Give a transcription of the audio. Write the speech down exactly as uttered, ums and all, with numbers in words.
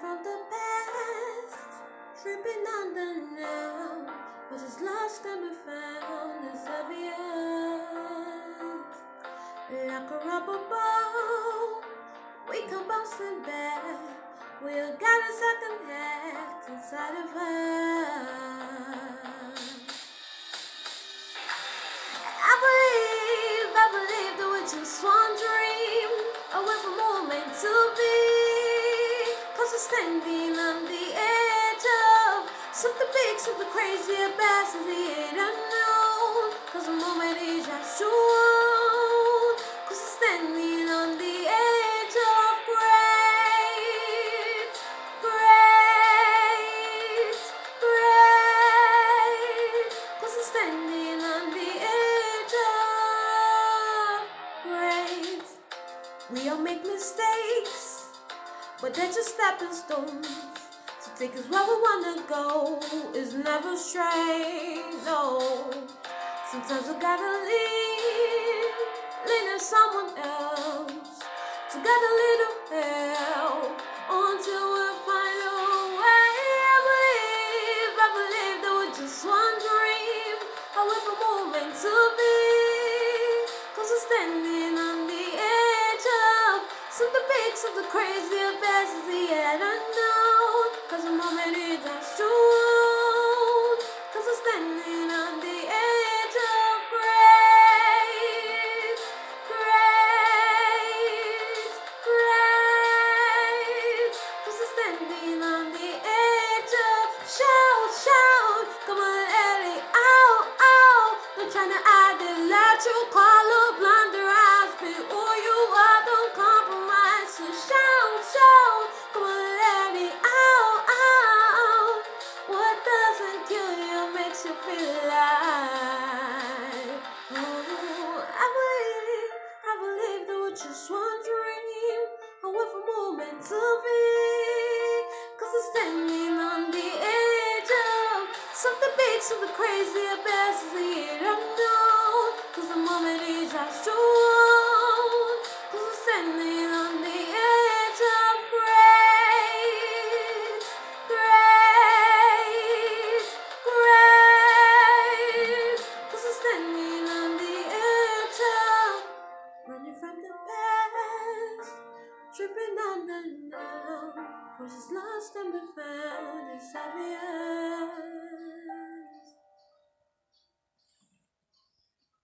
from the past, tripping on the now. What is lost can be found is obvious. Like a rubber ball, we come bouncing back. We got a second act inside of us. I believe, I believe that we're just one dream away from all meant to be. Cause we're standing on the edge of something big, something crazy, a bass of the unknown. Cause the moment is just too old. Cause we're standing on the edge of great, great, great. Cause we're standing on the edge of great. We all make mistakes, but they're just stepping stones. To take us where we wanna go is never straight, no. Sometimes we gotta lean, lean on someone else to get a little help until we find a way. I believe, I believe that we're just one dream away from all meant to be. Cause we're standing on the edge of something big, something crazy, a best is the unknown. Cause the moment is just too old. Cause we're standing on the edge of great, great, great. Cause we're standing on the edge of shout, shout. Come on, Ellie, ow, ow. Don't try to hide it, let you call up blunder eyes. Be who you are, don't compromise. So shout, shout. Come on, Ellie, ow, ow. What doesn't kill you makes you feel alive. Oh, I believe, I believe that we're just one dream away from all meant to be. Cause we're standing on the edge of something big, something crazy, a best is the unknown. Cause the moment is just too old. Cause we're standing on the edge of great, great, great. Cause we're standing on the edge of running from the past, tripping on the now. What is lost and be found is obvious.